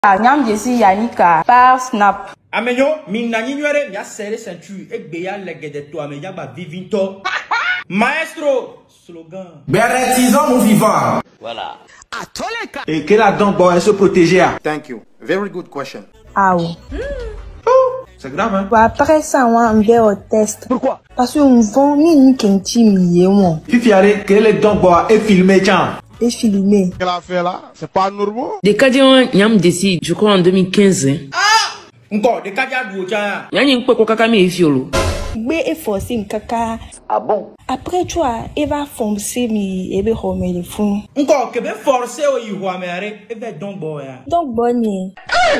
Nyam Jesse Yanika par Snap. Amenyo, minani nyore, mia serré ceinture, et beya legge de toi, mais yaba vivinto. Maestro, slogan. Bérétisons mon vivant. Voilà. Et quel a donc bon se protéger? Thank you. Very good question. Ah oui. C'est grave, hein? Après ça, on va au test. Pourquoi? Parce qu'on vend ni kenti miye. Fifi, allez, quel est donc bon et filmé, tiens? Et filmé. Qu'elle a fait là, c'est pas normal. Des Kadian Nyam Desi, je crois en 2015. Encore, des kadia doucha. Yanni Poko Kakami et Fiolo. B est forcé kaka. Ah bon? Après toi, il va foncer mi ebe home le fond. Encore, que ben forcé au yiwa mere, et ben donc boya. Donc bonne.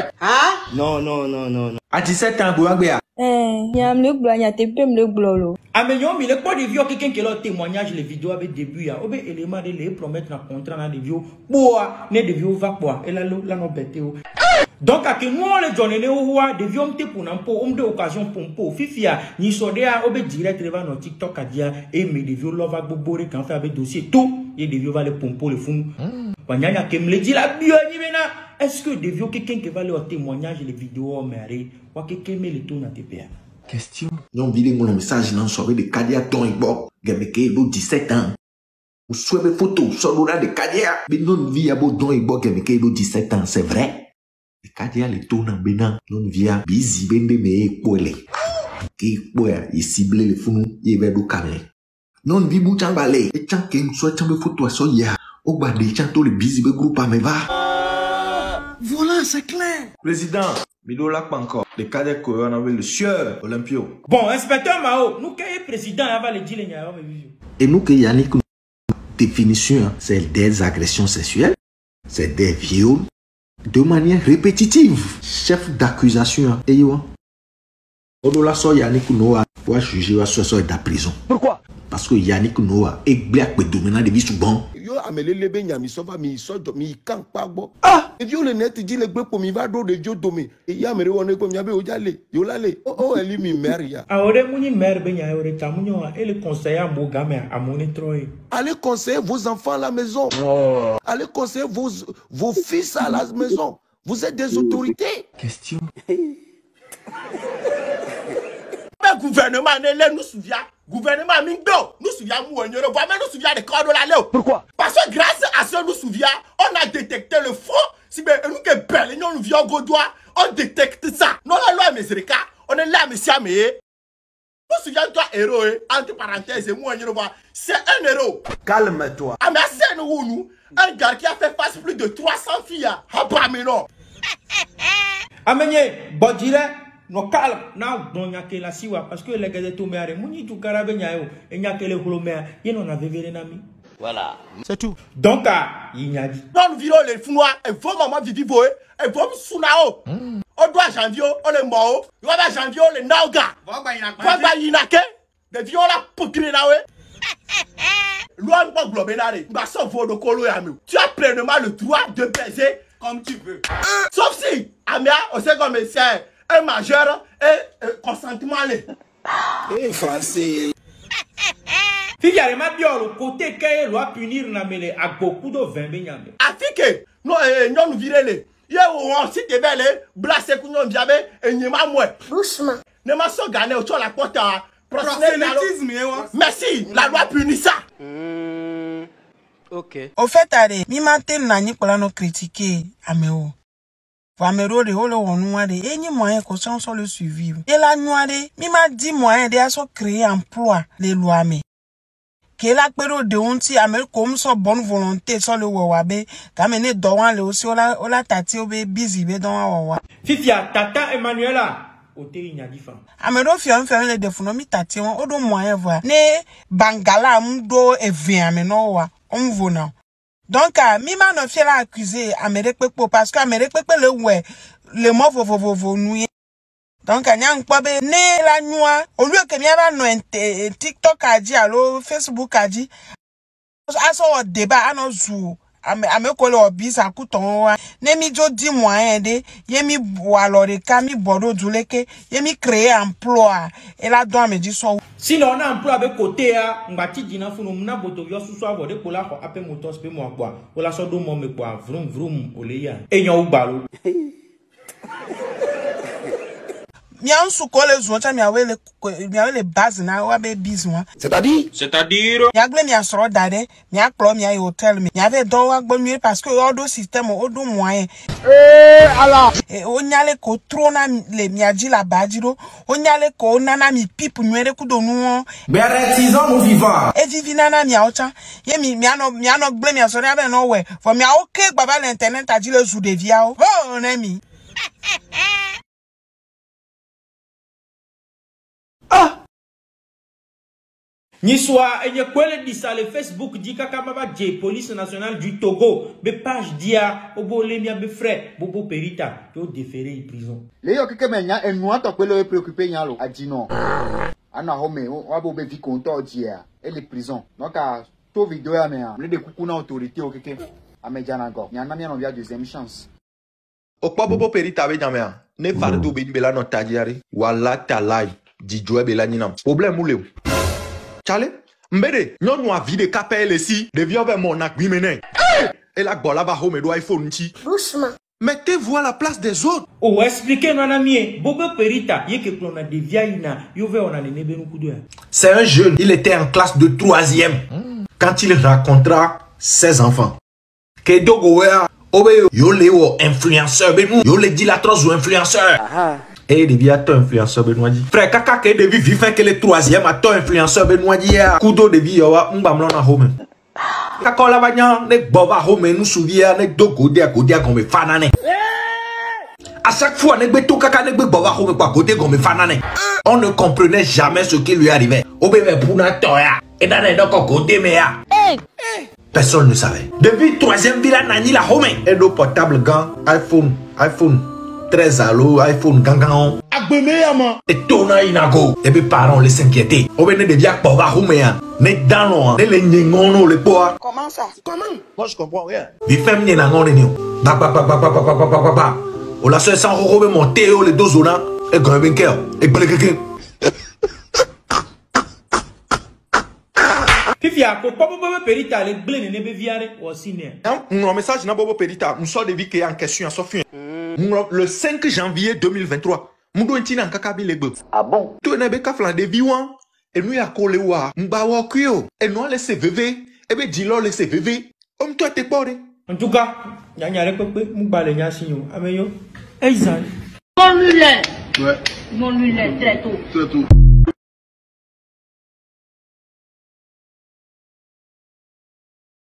Non. À 17 ans, Bouangbea. Nyam le blanc, y'a te pem le blolo. Amenyo, mais le pas de vieux quelqu'un qui a témoignage les vidéos avec début ya. Obe élément de les promettre dans contrat dans des vieux. Boa, ne de vieux va quoi. Et là non bête. Donc à que nous on les donne ne des vieux te pour n'importe on de occasion pour fifia ni sodea obe direct reva no TikTok à dire et mais des vieux lova bobore quand fait avec dossier tout et des vieux va les pompo le fond. Wanyanya que me le dit la bio ni mena. Est-ce que des vieux quelqu'un qui va leur témoignage les vidéos mais wa quelqu'un met le tout na TPA. Question. Non, vidéo mon message non soirée de Kadia ton ibo. Gameke do 17 ans. Vous souhaitez photo sur de Kadia. Mais non via bo don ibo gameke do 17 ans, c'est vrai. Le Kadia le tourne en bénin. Non via busy bende me poele. Qui poya il cible le funu il va do camé. Non vi bouchan balé. Et chan ken souhaite me photo so ya. Au bas de chan to le busy be groupe me va. Voilà, c'est clair. Président, Milo l'a pas encore. Le Kadia Koyo on avait le sieur Olympio. Bon, inspecteur Mao, nous qui est président va le dire les gars. Et nous que Yannick définition, c'est des agressions sexuelles, c'est des viols de manière répétitive. Chef d'accusation, et yo. Odola so Yannick Noah pour juger à ce de la prison. Pourquoi? Parce que Yannick Noah est black mais dominant de vie souvent. Yo amele lebe nyami soba mi so mi kan pagbo. Ah! Et yo le net dit le gbe pour mi va do de jo domi. Et ya mere won ko mi abe o jale. Yo lale. Oh eli mi mère ya. A ore muni mère be nya ore tamunyo et le conseiller mo game a monitroy. Allez conseiller vos enfants à la maison. Oh. Allez conseiller vos fils à la maison. Vous êtes des autorités. Question. Le gouvernement ne nous souvient. Gouvernement Mindo nous souvient mais nous souvient des corps de la Léo. Pourquoi? Parce que grâce à ce nous souvient, on a détecté le faux. Si nous que belle nous vient Godois, on détecte ça. Non la loi Mesrika, on est là monsieur mais. Nous souviens-toi héros entre parenthèses et moi c'est un héros. Calme-toi. Ah mais c'est nous un gars qui a fait face plus de 300 filles. Ah pas mais non. Amenye bodire no calme na donya ke la siwa parce que les gars de tomber muni tu karabe nyayo e nyake le holomea yeno na vevere nami. Voilà. C'est tout. Donc il a dit non viro les founois et vos maman vivi voe et vos sunao. On doit janvier on le mort. On va janvier le nauga. Va ba yinake de viola potré nawe. Loin pas globénare. Ba so vodo kolo ya mi. Tu as pleinement le droit de baiser comme tu veux. Sauf si Amia on sait comme c'est un majeur et consentement. Et français. Figare ma bio le côté que loi punir na mele a beaucoup de 20 benyame. Afike no non virele. Ye on si te belle blase ku non viabe enyema mwe. Doucement. Ne ma so gane o to la porte prosélytisme. Merci, la loi punit ça. OK. Au fait allez, mi matin na ni kola no critiquer ameo. Amero de holo wonwa de eni moyen ko sans le suivre. Et la noire, mi m'a dit moyen de so créer emploi les lois mais. Que la pero de onti amel comme so bonne volonté so le wawabe kamene dowan le aussi ola tati obe busy be don wawa. Fifia tata Emmanuela ote inyadifa. Amero fi on fait le defuno mi tati won odo moyen voir. Ne bangala mdo evien ameno wa on vona. Donc, Mima ne fait la accuser Amérique Pepo parce qu'Amérique Pepo le mot vovo noué. Donc, il y a un peu de la nuit. Au lieu que nous avons TikTok a dit, alors Facebook a dit, à ce débat, à nos jours, ame ko le obisa kuton wa ne mi jo di moyen de ye mi alors de ka mi bodo duleke ye mi créer emploi et la doit me dire so si l'on a emploi avec côté a ngati dina funu mna boto yo susu abo de kola ko ape motos pe mo akwa ola so do mo me kwa vrum vrum oleya enyo ugbalo Miansu kole zuocha miawele base na wa be bizwa. C'est-à-dire Mi agle mi asoro dade, mi aklo mi ay hotel mi. Mi ave do wa gbo mi parce que odo système odo moyen. alors O nyale ko trona le mi aji la badiro, o nyale ko nana mi pipu nwere ku do nu. Bérétisons nous vivants. E divina na mi aocha. Ye mi ano gble mi asoro ave no we. For mi aoke baba l'internet aji le zu de via o. Oh nemi. Niswa enye kwele disa le Facebook di kaka baba J police nationale du Togo be page dia obo le mia be frère bobo perita yo déféré prison. Le yo keke menya enua to kwele préoccupé nyalo adino. Ana home wa bo be vi konto dia et les prisons. Donc à to vidéo ya mea le de kuku na autorité o keke amejana go. Nyana mi no via deuxième chance. Okpa bobo perita be jamea. Ne fardo be bela no tajiari. Wala talai. Di joe bela nyinam. Problème ou le. Chale, mbede, nyon wa vide kapel ici, de viove mon akbimene. Et la gola va home do iPhone chi. Doucement. Mettez-vous à la place des autres. Oh, expliquez non ami, bobo perita, ye ke plona de viaina, yo ve on a ne be nukudo. C'est un jeune, il était en classe de 3e. Quand il racontera ses enfants. Que dogoea, obe yo leo influenceur, yo le dit la trosse ou influenceur. Et il devient influenceur Benoît. Frère, kaka ke devi vivre que le 3e à ton influenceur Benoît. Kudo devi yawa mbamlo na home. Kaka la bagnan ne bova home nous souvient ne dogo dia comme fanane. À chaque fois ne beto kaka ne bova home kwa côté comme fanane. On ne comprenait jamais ce qui lui arrivait. Obebe puna toya. Et dans les donc côté mea. Personne ne savait. Depuis 3e villa nani la home. Et nos portables gants iPhone 13 allo iPhone gangan et tona inago et mes parents les s'inquiéter au ben de via pour va humea ne dans ne les nyengono le poa Comment ça? moi je comprends rien vi femme ni na ngone ni ba o la seule sans robe monter les deux zonas et grand banker et quelqu'un Fifia ko bobo perita le ble ne be viare o sine. un message na bobo perita nous sort de vie qui en question en sofien. Le 5 janvier 2023, Mudo Ntina Nkakabi Lebe. Ah bon? Tu n'as pas flan de viwan. Et nous y a collé wa. Mbawa kuyo. Et nous les CVV. Et bien dis-leur les CVV. Om toi t'es pas. En tout cas, y a rien que mbale nya sinyo. Ameyo. Eizan. Mon lulet. Ouais. Mon lulet très tôt. Très tôt.